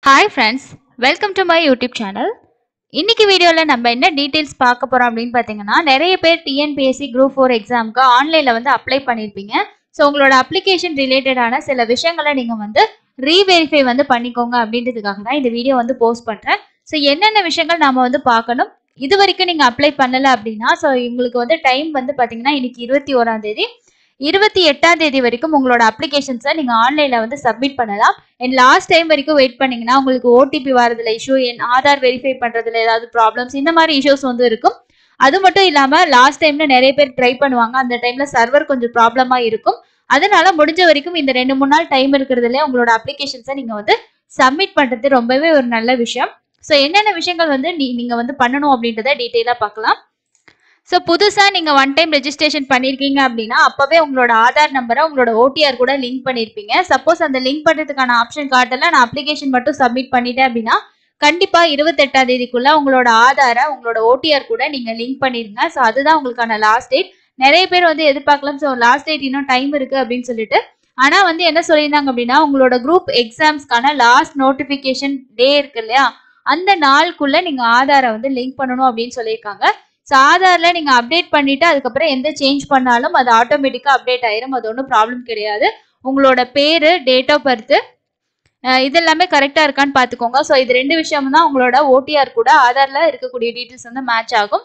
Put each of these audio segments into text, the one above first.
Hi friends, welcome to my YouTube channel. இன்னைக்கு வீடியோல நம்ம என்ன டீடைல்ஸ் பார்க்க போறோம் அப்படினு பாத்தீங்கன்னா நிறைய பேர் TNPSC Group 4 எக்ஸாம்க்கு ஆன்லைன்ல வந்து அப்ளை பண்ணிருப்பீங்க. சோ உங்களோட அப்ளிகேஷன் ரிலேட்டடான சில விஷயங்களை நீங்க வந்து ரீவெரிஃபை வந்து பண்ணிக்கோங்க அப்படின்றதுக்காக தான் இந்த வீடியோ வந்து போஸ்ட் பண்றேன். சோ என்னென்ன விஷயங்கள் நாம வந்து பார்க்கணும். இதுவரைக்கும் நீங்க அப்ளை பண்ணல அப்படினா சோ உங்களுக்கு வந்து டைம் வந்து பாத்தீங்கன்னா இன்னைக்கு 21ஆம் தேதி 28ஆம் தேதி வரைக்கும் உங்களோட அப்ளிகேஷன்ஸை நீங்க ஆன்லைன்ல வந்து சப்மிட் பண்ணலாம். அண்ட் லாஸ்ட் டைம் வரைக்கும் வெயிட் பண்ணீங்கன்னா உங்களுக்கு ஓடிபி வரதுல இஷ்யூ, என் ஆதார் வெரிஃபை பண்றதுல ஏதாவது ப்ராப்ளம்ஸ், இந்த மாதிரி இஷ்யூஸ் வந்து இருக்கும். அது மட்டும் இல்லாம லாஸ்ட் டைம்ல நிறைய பேர் ட்ரை பண்ணுவாங்க, அந்த டைம்ல சர்வர் கொஞ்சம் ப்ராப்ளமா இருக்கும். அதனால முடிஞ்ச வரைக்கும் இந்த 2-3 நாள் டைம் இருக்கிறதுல உங்களோட அப்ளிகேஷன்ஸை நீங்க வந்து சப்மிட் பண்றது ரொம்பவே ஒரு நல்ல விஷயம். ஸோ என்னென்ன விஷயங்கள் வந்து நீங்க வந்து பண்ணணும் அப்படின்றத டீட்டெயிலா பார்க்கலாம். ஸோ புதுசாக நீங்கள் ஒன் டைம் ரெஜிஸ்ட்ரேஷன் பண்ணியிருக்கீங்க அப்படின்னா அப்போவே உங்களோட ஆதார் நம்பரை உங்களோட ஓடிஆர் கூட லிங்க் பண்ணியிருப்பீங்க. சப்போஸ் அந்த லிங்க் பண்ணுறதுக்கான ஆப்ஷன் காட்டல, நான் அப்ளிகேஷன் மட்டும் சப்மிட் பண்ணிட்டேன் அப்படின்னா கண்டிப்பாக 28ஆம் தேதிக்குள்ள உங்களோட ஆதாரை உங்களோட ஓடிஆர் கூட நீங்கள் லிங்க் பண்ணிடுங்க. ஸோ அதுதான் உங்களுக்கான லாஸ்ட் டேட். நிறைய பேர் வந்து எதிர்பார்க்கலாம் ஸோ லாஸ்ட் டேட் இன்னும் டைம் இருக்குது அப்படின்னு சொல்லிட்டு. ஆனால் வந்து என்ன சொல்லியிருந்தாங்க அப்படின்னா உங்களோட குரூப் எக்ஸாம்ஸ்க்கான லாஸ்ட் நோட்டிஃபிகேஷன் டே இருக்கு இல்லையா, அந்த நாளுக்குள்ளே நீங்கள் ஆதாரை வந்து லிங்க் பண்ணணும் அப்படின்னு சொல்லியிருக்காங்க. ஸோ ஆதாரில் நீங்கள் அப்டேட் பண்ணிவிட்டு அதுக்கப்புறம் எந்த சேஞ்ச் பண்ணாலும் அது ஆட்டோமேட்டிக்காக அப்டேட் ஆயிரும். அது ஒன்றும் ப்ராப்ளம் கிடையாது. உங்களோட பேர், டேட் ஆஃப் பர்த் இது எல்லாமே கரெக்டாக இருக்கான்னு பார்த்துக்கோங்க. ஸோ இது 2 விஷயம் தான் உங்களோட ஓடிஆர் கூட ஆதாரில் இருக்கக்கூடிய டீட்டெயில்ஸ் வந்து மேட்ச் ஆகும்.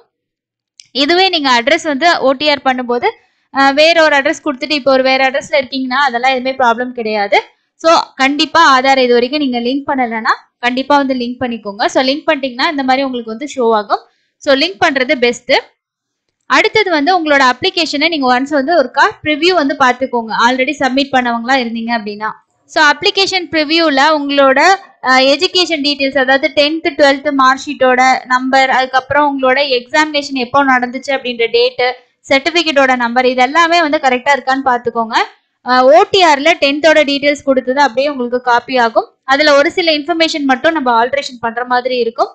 இதுவே நீங்கள் அட்ரஸ் வந்து ஓடிஆர் பண்ணும்போது வேற ஒரு அட்ரஸ் கொடுத்துட்டு இப்போ ஒரு வேற அட்ரஸில் இருக்கீங்கன்னா அதெல்லாம் எதுவுமே ப்ராப்ளம் கிடையாது. ஸோ கண்டிப்பாக ஆதார் இது வரைக்கும் நீங்கள் லிங்க் பண்ணலைன்னா கண்டிப்பாக வந்து லிங்க் பண்ணிக்கோங்க. ஸோ லிங்க் பண்ணிட்டீங்கன்னா இந்த மாதிரி உங்களுக்கு வந்து ஷோ ஆகும். ஸோ லிங்க் பண்ணுறது பெஸ்ட்டு. அடுத்தது வந்து உங்களோட அப்ளிகேஷனை நீங்கள் ஒன்ஸ் வந்து ஒருக்கா ப்ரிவ்யூ வந்து பார்த்துக்கோங்க, ஆல்ரெடி சப்மிட் பண்ணவங்களா இருந்தீங்க அப்படின்னா. ஸோ அப்ளிகேஷன் ப்ரிவ்யூவில் உங்களோட எஜுகேஷன் டீட்டெயில்ஸ், அதாவது 10th 12th மார்க் ஷீட்டோட நம்பர், அதுக்கப்புறம் உங்களோட எக்ஸாமினேஷன் எப்போ நடந்துச்சு அப்படின்ற டேட்டு, சர்டிஃபிகேட்டோட நம்பர், இது எல்லாமே வந்து கரெக்டாக இருக்கான்னு பார்த்துக்கோங்க. ஓடிஆரில் 10th டீட்டெயில்ஸ் கொடுத்தது அப்படியே உங்களுக்கு காப்பி ஆகும். அதில் ஒரு சில இன்ஃபர்மேஷன் மட்டும் நம்ம ஆல்ட்ரேஷன் பண்ணுற மாதிரி இருக்கும்.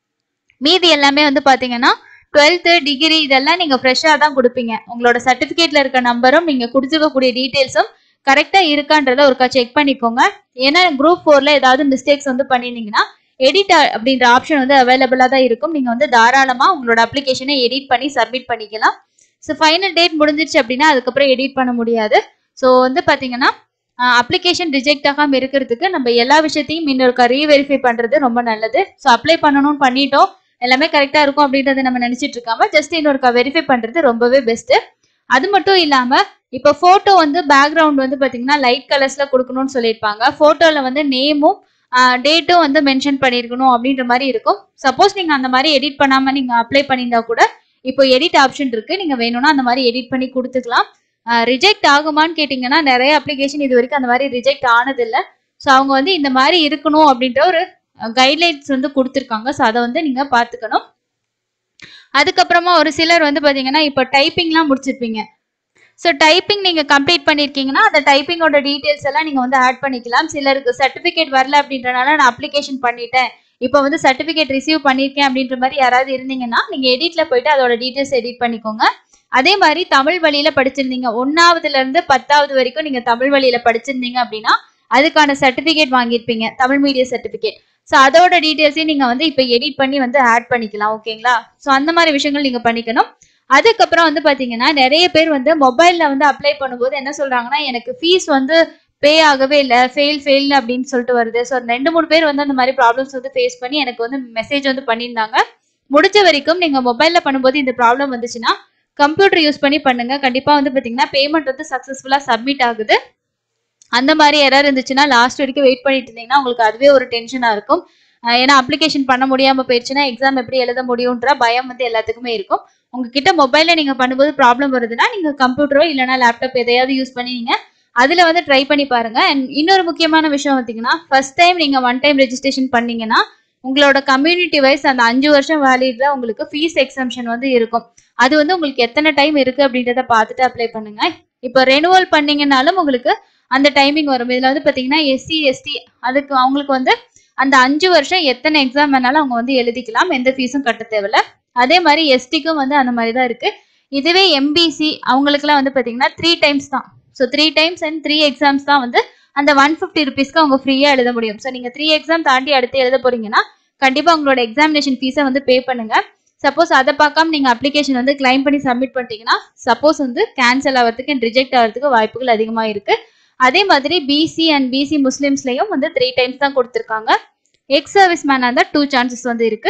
மீதி எல்லாமே வந்து பாத்தீங்கன்னா 12th டிகிரி இதெல்லாம் நீங்க ஃப்ரெஷ்ஷா தான் கொடுப்பீங்க. உங்களோட சர்டிபிகேட்ல இருக்க நம்பரும் நீங்க கொடுத்துக்கக்கூடிய டீடைல்ஸும் கரெக்டா இருக்கான்றத ஒருக்கா செக் பண்ணிக்கோங்க. ஏன்னா குரூப் 4ல ஏதாவது மிஸ்டேக்ஸ் வந்து பண்ணிருந்தீங்கன்னா எடிட் அப்படின்ற ஆப்ஷன் வந்து அவைலபிளா தான் இருக்கும். நீங்க வந்து தாராளமா உங்களோட அப்ளிகேஷனை எடிட் பண்ணி சப்மிட் பண்ணிக்கலாம். ஸோ ஃபைனல் டேட் முடிஞ்சிருச்சு அப்படின்னா அதுக்கப்புறம் எடிட் பண்ண முடியாது. ஸோ வந்து பாத்தீங்கன்னா அப்ளிகேஷன் ரிஜெக்ட் ஆகாம இருக்கிறதுக்கு நம்ம எல்லா விஷயத்தையும் இன்னொருக்கா ரீவெரிஃபை பண்றது ரொம்ப நல்லது. ஸோ அப்ளை பண்ணணும்னு பண்ணிட்டோம், எல்லாமே கரெக்டா இருக்கும் அப்படின்றத நம்ம நினைச்சிட்டு இருக்காம ஜஸ்ட் இன்னொருக்கா வெரிஃபை பண்றது ரொம்பவே பெஸ்ட். அது மட்டும் இல்லாம இப்போ போட்டோ வந்து பேக்ரவுண்ட் வந்து பாத்தீங்கன்னா லைட் கலர்ஸ்ல கொடுக்கணும்னு சொல்லியிருப்பாங்க. போட்டோல வந்து நேமும் டேட்டும் வந்து மென்ஷன் பண்ணிருக்கணும் அப்படின்ற மாதிரி இருக்கும். சப்போஸ் நீங்க அந்த மாதிரி எடிட் பண்ணாம நீங்க அப்ளை பண்ணியிருந்தா கூட இப்போ எடிட் ஆப்ஷன் இருக்கு, நீங்க வேணும்னா அந்த மாதிரி எடிட் பண்ணி கொடுத்துக்கலாம். ரிஜெக்ட் ஆகுமான்னு கேட்டீங்கன்னா நிறைய அப்ளிகேஷன் இது வரைக்கும் அந்த மாதிரி ரிஜெக்ட் ஆனதில்லை. ஸோ அவங்க வந்து இந்த மாதிரி இருக்கணும் அப்படின்ற ஒரு கைட்லைன்ஸ் வந்து கொடுத்துருக்காங்க. ஸோ அதை வந்து நீங்க பார்த்துக்கணும். அதுக்கப்புறமா ஒரு சிலர் வந்து பாத்தீங்கன்னா இப்போ டைப்பிங்லாம் முடிச்சிருப்பீங்க. ஸோ டைப்பிங் நீங்க கம்ப்ளீட் பண்ணிருக்கீங்கன்னா அந்த டைப்பிங்கோட டீடைல்ஸ் எல்லாம் நீங்க வந்து ஆட் பண்ணிக்கலாம். சிலருக்கு சர்டிபிகேட் வரல அப்படின்றனால நான் அப்ளிகேஷன் பண்ணிட்டேன், இப்போ வந்து சர்டிபிகேட் ரிசீவ் பண்ணிருக்கேன் அப்படின்ற மாதிரி யாராவது இருந்தீங்கன்னா நீங்க எடிட்ல போயிட்டு அதோட டீடைல்ஸ் எடிட் பண்ணிக்கோங்க. அதே மாதிரி தமிழ் வழியில படிச்சிருந்தீங்க, 1ஆவதுல இருந்து 10ஆவது வரைக்கும் நீங்க தமிழ் வழியில படிச்சிருந்தீங்க அப்படின்னா அதுக்கான சர்டிபிகேட் வாங்கியிருப்பீங்க, தமிழ் மீடியம் சர்டிபிகேட். ஸோ அதோட டீடைல்ஸையும் நீங்க வந்து இப்போ எடிட் பண்ணி வந்து ஆட் பண்ணிக்கலாம். ஓகேங்களா? ஸோ அந்த மாதிரி விஷயங்கள் நீங்க பண்ணிக்கணும். அதுக்கப்புறம் வந்து பாத்தீங்கன்னா நிறைய பேர் வந்து மொபைல்ல வந்து அப்ளை பண்ணும்போது என்ன சொல்றாங்கன்னா எனக்கு ஃபீஸ் வந்து பே ஆகவே இல்லை, ஃபெயில் அப்படின்னு சொல்லிட்டு வருது. ஸோ 2-3 பேர் வந்து அந்த மாதிரி ப்ராப்ளம்ஸ் வந்து ஃபேஸ் பண்ணி எனக்கு வந்து மெசேஜ் வந்து பண்ணியிருந்தாங்க. முடிஞ்ச வரைக்கும் நீங்க மொபைல்ல பண்ணும்போது இந்த ப்ராப்ளம் வந்துச்சுன்னா கம்ப்யூட்டர் யூஸ் பண்ணி பண்ணுங்க. கண்டிப்பா வந்து பாத்தீங்கன்னா பேமெண்ட் வந்து சக்சஸ்ஃபுல்லா சப்மிட் ஆகுது. அந்த மாதிரி எரர் இருந்துச்சுன்னா லாஸ்ட் வரைக்கும் வெயிட் பண்ணிட்டு இருந்தீங்கன்னா உங்களுக்கு அதுவே ஒரு டென்ஷனா இருக்கும். ஏன்னா அப்ளிகேஷன் பண்ண முடியாம போயிடுச்சுன்னா எக்ஸாம் எப்படி எழுத முடியும்ன்ற பயம் வந்து எல்லாத்துக்குமே இருக்கும். உங்ககிட்ட மொபைல்ல நீங்க பண்ணும்போது ப்ராப்ளம் வருதுன்னா நீங்க கம்ப்யூட்டரோ இல்லைன்னா லேப்டாப் எதையாவது யூஸ் பண்ணி நீங்க அதுல வந்து ட்ரை பண்ணி பாருங்க. அண்ட் இன்னொரு முக்கியமான விஷயம் பார்த்தீங்கன்னா ஃபர்ஸ்ட் டைம் நீங்க ஒன் டைம் ரெஜிஸ்ட்ரேஷன் பண்ணீங்கன்னா உங்களோட கம்யூனிட்டி வைஸ் அந்த 5 வருஷம் வேலிட்ல உங்களுக்கு ஃபீஸ் எக்ஸம்ஷன் வந்து இருக்கும். அது வந்து உங்களுக்கு எத்தனை டைம் இருக்கு அப்படின்றத பார்த்துட்டு அப்ளை பண்ணுங்க. இப்போ ரெனுவல் பண்ணீங்கன்னாலும் உங்களுக்கு அந்த டைமிங் வரும். இதுல வந்து பாத்தீங்கன்னா SC ST அதுக்கு அவங்களுக்கு வந்து அந்த 5 வருஷம் எத்தனை எக்ஸாம் வேணாலும் அவங்க வந்து எழுதிக்கலாம், எந்த ஃபீஸும் கட்ட தேவையில்ல. அதே மாதிரி STக்கும் வந்து அந்த மாதிரி தான் இருக்கு. இதுவே MBC அவங்களுக்குலாம் வந்து பாத்தீங்கன்னா 3 டைம்ஸ் தான். ஸோ 3 டைம்ஸ் அண்ட் 3 எக்ஸாம்ஸ் தான் வந்து அந்த 150 ருபீஸ்க்கு அவங்க ஃப்ரீயா எழுத முடியும். ஸோ நீங்க 3 எக்ஸாம் தாண்டி அடுத்து எழுத போறீங்கன்னா கண்டிப்பா உங்களோட எக்ஸாமினேஷன் ஃபீஸை வந்து பே பண்ணுங்க. சப்போஸ் அதை பார்க்காம நீங்க அப்ளிகேஷன் வந்து கிளைம் பண்ணி சப்மிட் பண்ணிட்டீங்கன்னா சப்போஸ் வந்து கேன்சல் ஆகிறதுக்கு அண்ட் ரிஜெக்ட் ஆகிறதுக்கு வாய்ப்புகள் அதிகமா இருக்கு. அதே மாதிரி பிசி அண்ட் பிசி முஸ்லிம்ஸ்லயும் வந்து 3 டைம்ஸ் தான் கொடுத்துருக்காங்க. எக்ஸ் சர்வீஸ் மேனா இருந்தா 2 சான்சஸ் வந்து இருக்கு.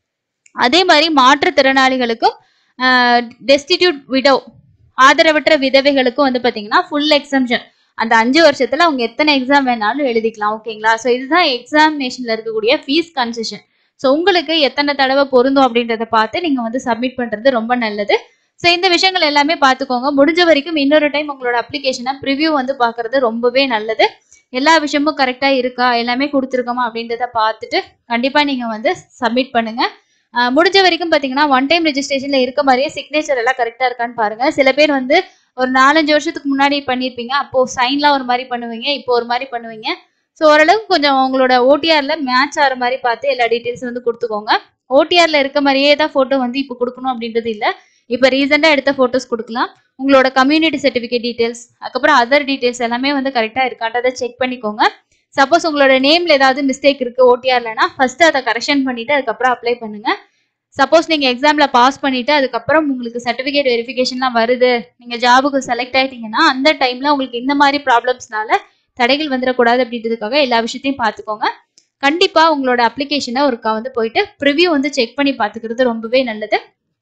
அதே மாதிரி மாற்றுத்திறனாளிகளுக்கும் டெஸ்டிடியூட் விடோ ஆதரவற்ற விதவைகளுக்கும் வந்து பாத்தீங்கன்னா ஃபுல் எக்ஸம்ஷன். அந்த 5 வருஷத்துல அவங்க எத்தனை எக்ஸாம் வேணாலும் எழுதிக்கலாம். ஓகேங்களா? ஸோ இதுதான் எக்ஸாமினேஷன்ல இருக்கக்கூடிய ஃபீஸ் கன்செஷன். ஸோ உங்களுக்கு எத்தனை தடவை பொருந்தும் அப்படின்றத பார்த்து நீங்க வந்து சப்மிட் பண்றது ரொம்ப நல்லது. ஸோ இந்த விஷயங்கள் எல்லாமே பார்த்துக்கோங்க. முடிஞ்ச வரைக்கும் இன்னொரு டைம் உங்களோட அப்ளிகேஷனை ப்ரிவ்யூ வந்து பார்க்கறது ரொம்பவே நல்லது. எல்லா விஷயமும் கரெக்டா இருக்கா, எல்லாமே கொடுத்துருக்கோமா அப்படின்றத பார்த்துட்டு கண்டிப்பா நீங்க வந்து சப்மிட் பண்ணுங்க. முடிஞ்ச வரைக்கும் பாத்தீங்கன்னா ஒன் டைம் ரெஜிஸ்ட்ரேஷன்ல இருக்க மாதிரியே சிக்னேச்சர் எல்லாம் கரெக்டா இருக்கான்னு பாருங்க. சில பேர் வந்து ஒரு 4-5 வருஷத்துக்கு முன்னாடி பண்ணிருப்பீங்க, அப்போ சைன்லாம் ஒரு மாதிரி பண்ணுவீங்க, இப்போ ஒரு மாதிரி பண்ணுவீங்க. ஸோ ஓரளவுக்கு கொஞ்சம் உங்களோட ஓடிஆர்ல மேட்ச் ஆகிற மாதிரி பார்த்து எல்லா டீட்டெயில்ஸும் வந்து கொடுத்துக்கோங்க. ஓடிஆர்ல இருக்க மாதிரியே தான் போட்டோ வந்து இப்போ கொடுக்கணும் அப்படின்றது இல்லை. இப்போ ரீசெண்டா எடுத்த போட்டோஸ் கொடுக்கலாம். உங்களோட கம்யூனிட்டி சர்டிஃபிகேட் டீடைல்ஸ், அதுக்கப்புறம் அதர் டீடைல்ஸ் எல்லாமே வந்து கரெக்டா இருக்கான்றதை செக் பண்ணிக்கோங்க. சப்போஸ் உங்களோட நேம்ல ஏதாவது மிஸ்டேக் இருக்கு ஓடிஆர்லனா ஃபர்ஸ்ட் அதை கரெக்ஷன் பண்ணிட்டு அதுக்கப்புறம் அப்ளை பண்ணுங்க. சப்போஸ் நீங்க எக்ஸாம்ல பாஸ் பண்ணிட்டு அதுக்கப்புறம் உங்களுக்கு சர்டிஃபிகேட் வெரிஃபிகேஷன்லாம் வருது, நீங்க ஜாபுக்கு செலக்ட் ஆயிட்டீங்கன்னா அந்த டைம்ல உங்களுக்கு இந்த மாதிரி ப்ராப்ளம்ஸ்னால தடைகள் வந்துடக்கூடாது அப்படின்றதுக்காக எல்லா விஷயத்தையும் பார்த்துக்கோங்க. கண்டிப்பா உங்களோட அப்ளிகேஷனை ஒருக்கா வந்து போயிட்டு ப்ரிவ்யூ வந்து செக் பண்ணி பார்த்துக்கிறது ரொம்பவே நல்லது.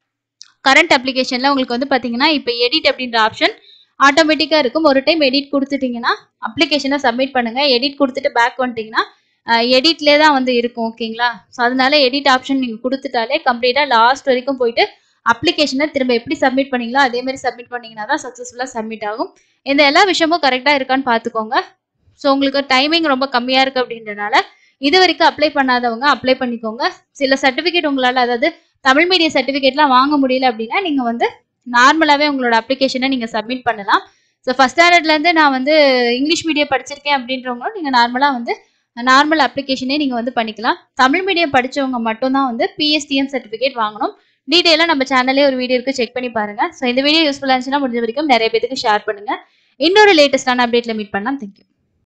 கரண்ட் அப்ளிகேஷன்ல உங்களுக்கு வந்து பாத்தீங்கன்னா இப்போ எடிட் அப்படின்ற ஆப்ஷன் ஆட்டோமேட்டிக்கா இருக்கும். ஒரு டைம் எடிட் கொடுத்துட்டீங்கன்னா அப்ளிகேஷனை சப்மிட் பண்ணுங்க. எடிட் கொடுத்துட்டு பேக் வந்துட்டீங்கன்னா எடிட்லேயே தான் வந்து இருக்கும். ஓகேங்களா? ஸோ அதனால எடிட் ஆப்ஷன் நீங்க கொடுத்துட்டாலே கம்ப்ளீட்டா லாஸ்ட் வரைக்கும் போயிட்டு அப்ளிகேஷனை திரும்ப எப்படி சப்மிட் பண்ணீங்களோ அதே மாதிரி சப்மிட் பண்ணீங்கன்னா தான் சக்ஸஸ்ஃபுல்லா சப்மிட் ஆகும். இந்த எல்லா விஷயமும் கரெக்டா இருக்கான்னு பார்த்துக்கோங்க. ஸோ உங்களுக்கு டைமிங் ரொம்ப கம்மியா இருக்கு அப்படின்றனால இது வரைக்கும் அப்ளை பண்ணாதவங்க அப்ளை பண்ணிக்கோங்க. சில சர்டிஃபிகேட் உங்களால, அதாவது தமிழ் மீடியம் சர்டிஃபிகேட்லாம் வாங்க முடியல அப்படின்னா நீங்க வந்து நார்மலாவே உங்களோட அப்ளிகேஷனை நீங்க சப்மிட் பண்ணலாம். ஸோ ஃபர்ஸ்ட் ஸ்டாண்டர்ட்ல இருந்து நான் வந்து இங்கிலீஷ் மீடியம் படிச்சிருக்கேன் அப்படின்றவங்களும் நீங்க நார்மலா வந்து நார்மல் அப்ளிகேஷனே நீங்க வந்து பண்ணிக்கலாம். தமிழ் மீடியம் படிச்சவங்க மட்டும் தான் வந்து pstm சர்டிஃபிகேட் வாங்கணும். டீடைலா நம்ம சேனல்லே ஒரு வீடியோ இருக்கு, செக் பண்ணி பாருங்க. ஸோ இந்த வீடியோ யூஸ்ஃபுல்லா இருந்துச்சுன்னா முடிஞ்ச வரைக்கும் நிறைய பேருக்கு ஷேர் பண்ணுங்க. இன்னொரு லேட்டஸ்டான அப்டேட்ல மீட் பண்ணலாம். தேங்க்யூ.